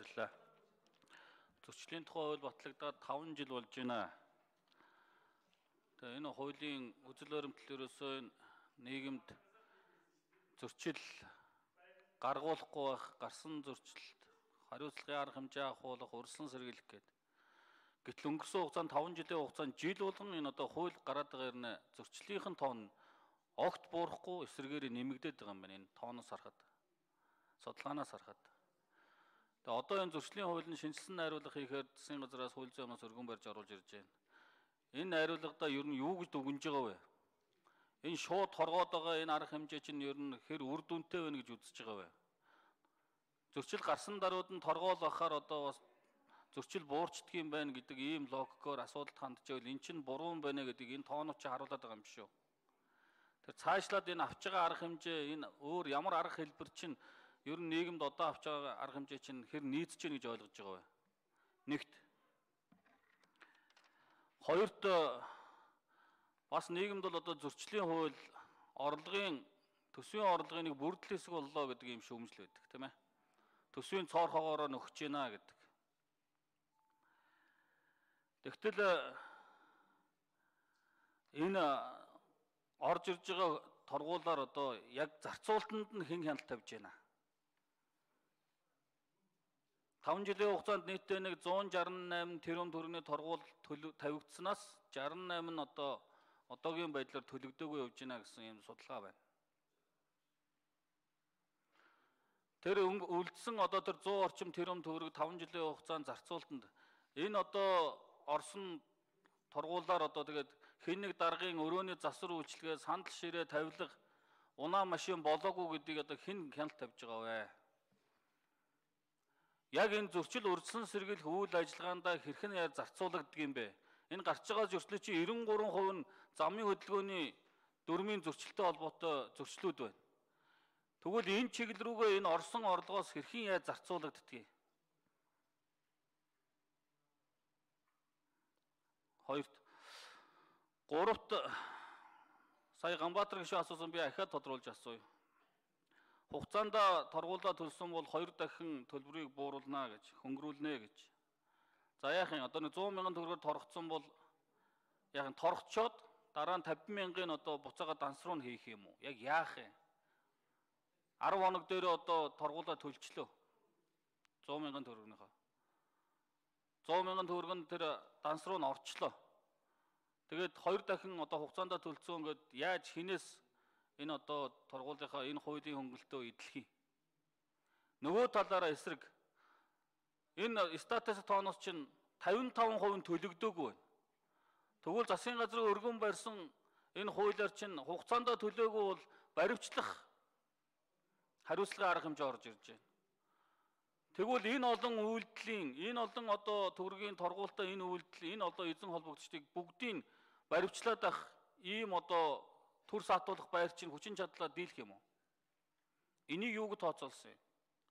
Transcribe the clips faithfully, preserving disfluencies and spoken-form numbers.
Баярлалаа. Зөрчлийн тухай хууль батлагдаад таван жил болж байна. Тэгээ энэ хуулийн үзэл баримтлалөөсөө нийгэмд зөрчил гаргуулахгүй байх, гарсан зөрчилд хариуцлагын арга хэмжээ авахуулах, урьдчилан сэргийлэх гээд. Гэтэл өнгөрсөн хугацаанд таван жилийн хугацаанд жил болгон энэ одоо хууль гараад байгаа юм зөрчлийнхэн тоон огт буурахгүй эсрэгээр нэмэгдээд байгаа юм байна. Энэ тооноос харахад, судалгаанаас харахад. Тэгээ одоо энэ зөрчлийн хуулийн шинжилсэн найруулга хийхээр засгийн газраас хууль зүйн амнаас өргөн барьж оруулж ирж байна. Энэ найруулгадаа ер нь юу гэж дүгнж байгаа вэ? Энэ шууд торгоод байгаа энэ арга хэмжээ чинь ер нь хэр үр дүнтэй байна гэж үзэж байгаа вэ? Зөрчил гарсан даруйд нь торгоол ахаар одоо бас зөрчил буурчдаг юм байна гэдэг ийм логикоор асуудалд хандж байвал эн чинь буруу юм байна гэдэг энэ тоонууд чи харуулдаг байгаа юм шүү. Тэр цаашлаад энэ авч байгаа арга хэмжээ энэ өөр ямар арга хэлбэр чинь ер нь нийгэмд одоо авч байгаа арга хэмжээ чинь хэр нийцэж гэнэ гэж ойлгож байгаа вэ? Нэгт. Хоёрт бас нийгэмд бол одоо зөрчлийн хууль орлогын төсвийн орлогын нэг бүрдэл хэсэг боллоо гэдэг юм шүүмжил байдаг тийм ээ. Төсвийн цоор хоогоороо нөхөж гинэ гэдэг. Тэгтэл энэ орж ирж байгаа торгуулаар одоо яг зарцуулалтанд нь хэн хяналт тавьж байна? таван жилийн хугацаанд нийтдээ нэг зуун шарсан и восемь тэрбум төгрөгийн торгуул тавигдсанаас шарсан и восемь нь одоо одоогийн байдлаар төлөгдөөгүй явж байна гэсэн юм судалгаа байна. Тэр үлдсэн одоо тэр сто орчим тэрбум төгрөг таван жилийн хугацаанд зарцуулалтанд энэ одоо орсон торгуулаар одоо тэгээд хэн нэг даргын өрөөний засвар үйлчилгээ, сандал ширээ, тавилга, унаа машин болоогүй гэдгийг одоо хэн хяналт тавьж байгаа вэ? Яг энэ зөрчил урьдчилан сэргийлэх үйл ажиллагаандаа хэрхэн яар зарцуулагддаг юм бэ? Энэ гарч байгаа зөрчлөл чинь девяносто три перцент нь замын хөдөлгөөний дөрмийн зөрчилтэй холбоотой зөрчлүүд байна. Тэгвэл энэ чиглэл рүүгээ энэ орсон орлогоос хэрхэн яар зарцуулагддгийг? Хоёрт. Гуравт сая Ганбаатар гишүүн асуусан би ахиад тодруулж асууя. Хугацаанд торгуулаа төлсөн бол хоёр дахин төлбөрийг бууруулна гэж, хөнгөрүүлнэ гэж. За яахын одоо нэг сто мянган төгрөгөөр торгоцсон бол яахын торгочоод дараа нь тавин мянган одоо буцаага дансруу нь хийх юм уу? Яг яах юм? арав хоног дээр одоо торгуулаа төлчлөө. сто мянган төгрөгнийхөө. сто мянган төгрөг нь тэр дансруу нь орчлоо. Тэгээд хоёр дахин одоо хугацаанд төлцөө ингээд яаж хинээс энэ одоо торгуулийнхаа энэ хуулийн хөнгөлтөө эдлэх юм. Нөгөө талаараа эсрэг энэ статус тооноос чинь тавин таван перцент төлөгдөөгүй байна. Тэгвэл засгийн газрын өргөн барьсан энэ хуулиар чинь хугацаанд төлөөгүй бол баривчлах хариуцлагын арга хэмжээ орж ирж байна. Тэгвэл энэ олон үйлдэлийн, энэ олон одоо төгрөгийн торгуулалтаа энэ үйлдэл, энэ одоо эзэн холбогдчдыг бүгдийг баривчлаад ах ийм одоо төр саатуулах байр чинь хүчин чадлаа дийлэх юм уу? Энийг юу гэж тооцоолсон юм?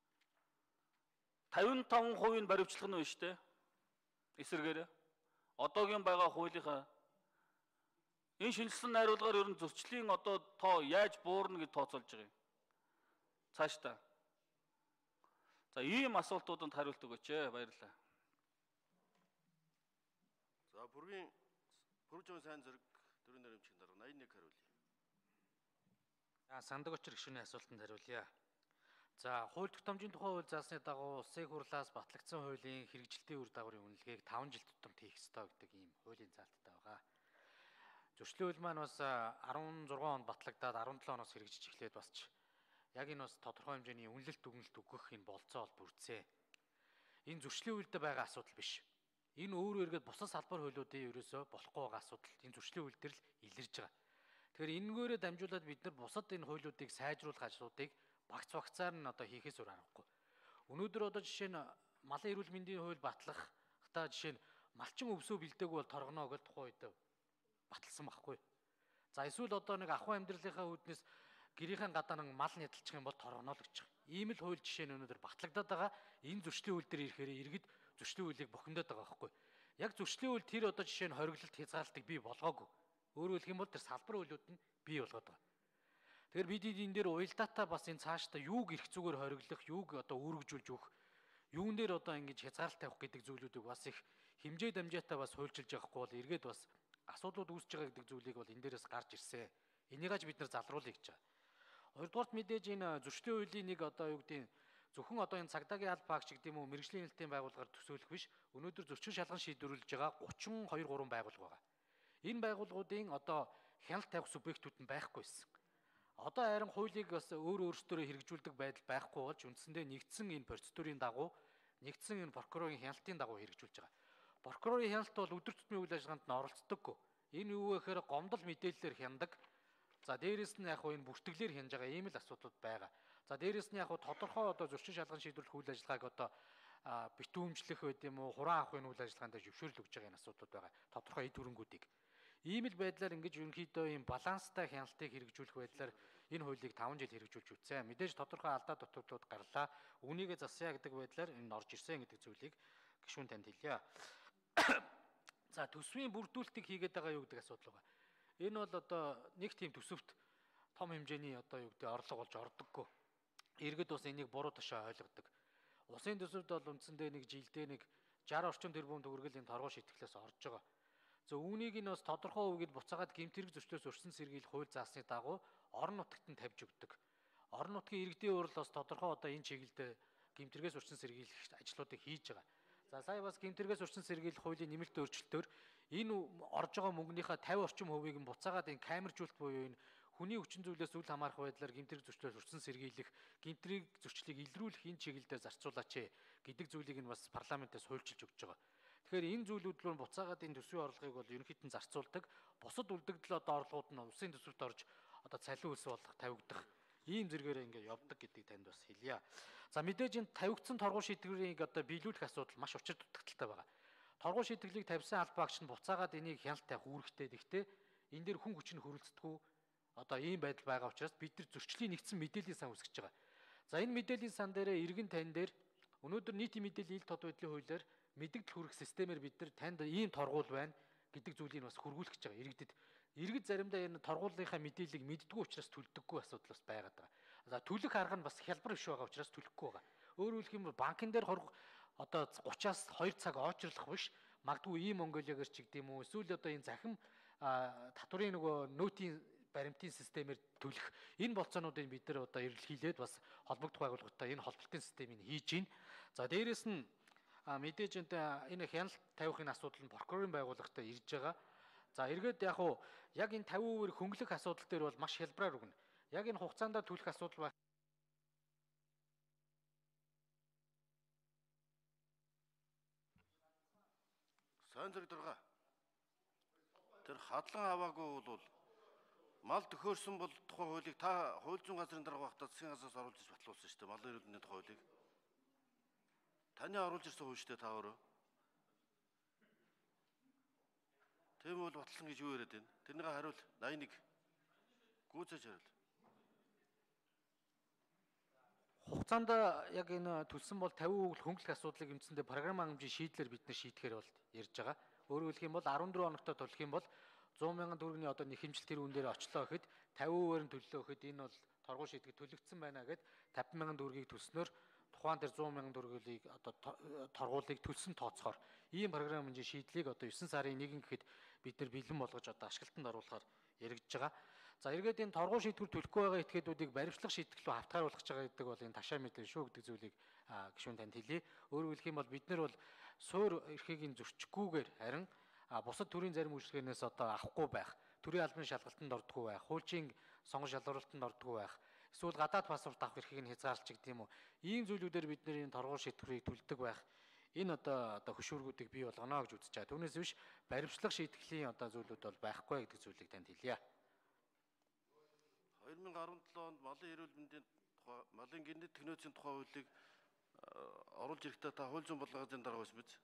тавин таван перцент баривчлах нь биш үү? Эсвэргээр одоогийн байгаа хуулийнхаа энэ шинжилсэн найруулгаар ер нь зөрчлийн одоо тоо яаж буурна гэж тооцоолж байгаа юм? Цааш та. За ийм асуултууданд хариулт өгөөч ээ. Баярлалаа. За бүргийн Бүржин сайн зэрэг дөрвөн нэрмчгийн дарга восемьдесят один хариулъя. За сандаг очир гишүүний асуултанд хариулъя. За хууль тогтоомжийн тухай хууль заасны дагуу улсын хурлаас батлагдсан хуулийн хэрэгжилтийн үр дагаврын үнэлгээг таван жил тутамд хийх ёстой гэдэг ийм хуулийн заалттай байгаа. Зөрчлийн хууль маань бас арван зургаан онд батлагдаад арван долоо оноос хэрэгжиж эхлээд басч яг энэ бас тодорхой хэмжээний үнэлэлт дүгнэлт өгөх энэ болцоо бол бүрдсэн. Энэ зөрчлийн хуульд байгаа асуудал биш. Энэ өөрөө эргээд бусад салбар хуулиудын ерөөсөө болохгүй байгаа асуудал энэ зөрчлийн хууль дээр л илэрж байгаа. Тэгэхээр энэгээрээ дамжуулаад бид нар бусад энэ хуулиудыг сайжруулах ажлуудыг багц багцаар нь одоо хийхээс өөр аргагүй. Өнөөдөр одоо жишээ нь малын эрүүл мэндийн хууль батлах та жишээ нь малчин өвсөө бэлдээгүй бол торгоно гэж тухайн үед баталсан байхгүй. За эсвэл одоо нэг ахуй амьдралынхаа үүднээс гэрийнхэн гадаа нэг мал нядалчих юм бол торгоно л гэж байгаа. Ийм л хууль жишээ нь өнөөдөр батлагдаад байгаа. Энэ зөрчлийн хууль дээр ирэхээр иргэд зөрчлийн хуулийг бохимдоод байгаа байхгүй. Яг зөрчлийн хууль тэр одоо жишээ нь хориглолт хязгаарлалтыг бий болгоогүй. Өөрөөр хэлэх юм бол тэр салбар хуулиуд нь бий болгоод байгаа. Тэгэхээр бид энэ дээр уялдаатаа бас энэ цаашдаа юуг эрх зүгээр хориглох, юуг одоо үүргэжүүлж өгөх, юун дээр одоо ингэж хязгаарлалт тавих гэдэг зүйлүүдийг бас их хэмжээ дамжаатай бас хуульчилж байгаа хгүй бол эргээд бас асуудлууд үүсэж байгаа гэдэг зүйлийг бол энэ дээрээс гарч ирсэн. Энийгаж бид нар залруулъя гэж байгаа. Хоёрдугаарт мэдээж энэ зөрчлийн хуулийн нэг одоо юу гэдэг зөвхөн одоо энэ цагдаагийн аль багш гэдэг юм уу мэрэгжлийн хэлтийн байгууллагаар төсөөлөх биш. Өнөөдөр зөрчин шалган шийдвэрлэж байгаа гучин хоёр гурван байгууллага байгаа. Энэ байгууллагуудын одоо хяналт тавих субъектүүд нь байхгүйсэн. Одоо харин хуулийг бас өөр өөрсдөө хэрэгжүүлдэг байдал байхгүй болж үндсэндээ нэгдсэн энэ процедурын дагуу нэгдсэн энэ прокурорын хяналтын дагуу хэрэгжүүлж байгаа. Прокурорын хяналт бол өдөр тутмын үйл ажиллагаанд нь оролцдоггүй. Энэ юу гэхээр гомдол мэдээллээр хяндаг. За дээрэс нь яг хуу энэ бүртгэлээр хянаж байгаа ийм л асуудлууд байгаа. За дээрэс нь яг хуу тодорхой одоо зөрчин шалган шийдвэрлэх үйл ажиллагааг одоо битүүмжлэх байд юм уу хураан авах энэ үйл ажиллагаанд зөвшөөрөл өгж байгаа энэ асуудлууд байгаа. Тодорхой эд хөрөнгүүдийг. Ийм л байдлаар ингэж ерөнхийдөө ийм баланстай хяналтыг хэрэгжүүлэх байдлаар энэ хуулийг таван жил хэрэгжүүлж үтсэн. Мэдээж тодорхой алдаа дутагдлууд гарлаа. Үүнийгээ засъя гэдэг байдлаар энэ орж ирсэн гэдэг зүйлийг гишүүн танд хэлье. За төсвийн бүрдүүлэлтийг хийгээд байгаа юу гэдэг асуудал байгаа. Энэ бол одоо нэг тийм төсөвт том хэмжээний одоо юу гэдэг орлого болж ордоггүй. Иргэд бас энийг буруу ташаа ойлгодог. Улсын төсөвд бол үндсэндээ нэг жилдээ нэг шарх орчим тэрбум төгрөг энэ торгоо шийтгэлээс орж байгаа. За үүнийг нь бас тодорхой үгэд буцаагаад гэмтэрэг зөрчлөөс өрсөн сэргийлэх хууль заасны дагуу орон нутагт нь тавьж өгдөг. Орон нутгийн иргэдийн урал бас тодорхой одоо энэ чиглэлд гэмтэргээс өрсөн сэргийлэх ажлуудыг хийж байгаа. За сая бас гэмтэргээс өрсөн сэргийлэх хуулийн нэмэлт өөрчлөлтөөр энэ орж байгаа мөнгөнийхөө тавин орчим хувийг нь буцаагаад энэ камержуулалт буюу энэ хүний хүчин зүйлээс үл хамаарах байдлаар гэмтэрэг зөрчлөөс өрсөн сэргийлэх, гэмтрийг зөрчлийг илрүүлэх энэ чиглэлдээ зарцуулаач гэдэг зүйлийг нь бас парламентаас хуульчилж өгч байгаа. Тэгэхээр энэ зүйлүүд рүү буцаагаад энэ төсвийн орлогыг бол ерөнхийдөө зарцуулдаг. Бусад үлдэгдэл одоо орлогууд нь улсын төсөвт орж одоо цалин үлс болох тавигдах ийм зэргээр ингээд явдаг гэдгийг танд бас хэлье. За мэдээж энэ тавигдсан торгуу шийдвэрийг одоо биелүүлэх асуудал маш учир дутагдaltaй байгаа. Торгуу шийдвэрлийг тавьсан аль багш нь буцаагаад энийг хяналт тавих үүрэгтэй. Гэхдээ энэ дээр хүн хүч нь хөрөлцдөггүй одоо ийм байдал байгаа учраас бид нар зөрчлийн нэгдсэн мэдээллийн сан үүсгэж байгаа. За энэ мэдээллийн сан дээрээ иргэн тань дээр өнөөдөр нийтийн мэдээллийн ил тод байдлын хуулиар мэдээлэл хүргэх системээр бид нар танд ийм торгуул байна гэдэг зүйлийг бас хөргүүлэх гэж байгаа иргэдэд. Иргэд заримдаа энэ торгуулийнхаа мэдээллийг мэддэггүй учраас төлдөггүй асуудал бас байгаад байгаа. За төлөх арга нь бас хялбар биш байгаа учраас төлөхгүй байгаа. Өөрөөр хэлэх юм бол банкн дээр одоо гучаас хоёр цаг очрлох биш магадгүй ийм Монголиагаар ч гэдэг юм уу эсвэл одоо энэ захим татврын нөгөө нөөтийн баримтын системээр төлөх энэ болцоонуудыг бид нар одоо эрэлхийлээд бас холбогдох байгууллагатай энэ холболтын системийг хийж гин. За дээрэс нь мэдээж энэ хяналт тавихын асуудал нь прокурорын байгууллагатай ирж байгаа. За эргээд яг уу яг энэ пचास хувиар хөнгөлөх асуудал дээр бол маш хялбараар өгнө. Яг энэ хугацаанд төлөх асуудал байх. Сайн зэрэг дурга. Тэр хадлан аваагүй бол мал төхөөрсөн бол тухайн хуулийг та хууль зүйн газрын дарга багтаа засгийн газраас оруулж иж батлуулсан шүү дээ. Малын эрүүл мэндийн тухай хуулийг. Таны оруулж ирсэн хууль шүү дээ та өөрөө. Тийм бол батлсан гэж юу яриад байна? Тэрнийг хариул восемьдесят один. Гүйцэж хариул. Хугацаанд яг энэ төлсөн бол пचास өгөл хөнгөлөх асуудлыг үндсэндээ програм хангамжийн шийдлэр бид нар шийдэхээр бол ярьж байгаа. Өөрөөр хэлэх юм бол арван дөрвөн хоногтой төлөх юм бол сто мянган төгрөгийн одоо нэг хэмжил тэр үн дээр очлоо гэхэд пचास хувиар нь төллөө гэхэд энэ бол торгуу шийдэх төлөгдсөн байна гэхэд пятьдесят мянган төгрөгийг төлснөөр тухайн тэр сто мянган төгрөгийг одоо торгуулийг төлсөн тооцохоор ийм програм хэмжээ шийдлийг одоо девять сарын нэгэн гэхэд бид нар бэлэн болгож одоо ашиглалтанд оруулахаар яригдж байгаа. За эргээд энэ торгуу шийдвэр төлөхгүй байгаа этгээдүүдийг баримтлах шийтгэл рүү хавтгааруулах байгаа гэдэг бол энэ ташаа мэдээ шүү гэдэг зүйлийг гишүүн танд хэлье. Өөрөөр хэлэх юм бол бид нар бол суур эрхийг нь зөрчихгүйгээр харин бусад төрийн зарим үйлчлэгээс одоо авахгүй байх, төрийн албаны шалгалтанд ордоггүй байх, хуулийн сонгон шалгуулалтанд ордоггүй байх, эсвэл гадаад паспорт авах эрхийг нь хязгаарлаж гэдэг юм уу. Ийм зүйлүүдээр бид нэр энэ торгуу шийдвэрийг төлдөг байх. Энэ одоо одоо хөшүүргүүдийг бий болгоно гэж үзэж байгаа. Түүнээс биш баримтлах шийтгэлийн одоо зүйлүүд бол байхгүй гэдэг зүйлийг танд хэлье. deux mille дөрвөн онд малын эрүүл мэндийн тухай, малын генетик технологийн тухай хуулийг оруулж ирэхдээ та хууль зүйн бодлогын дарга байсан биз?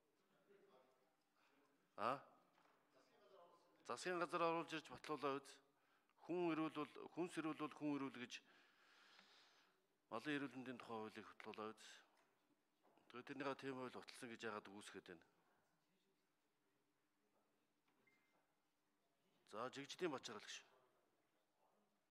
А? Засгийн газар оруулж ирж батлуулаа үз. Хүн эрүүл бол хүнс эрүүл бол хүн эрүүл гэж малын эрүүл мэндийн тухай хуулийг батлуулаа үз. Тэгээд тэрнийга тийм хууль баталсан гэж яагаад үгүйсгээд байна? За жигждийн Бачаарлагч.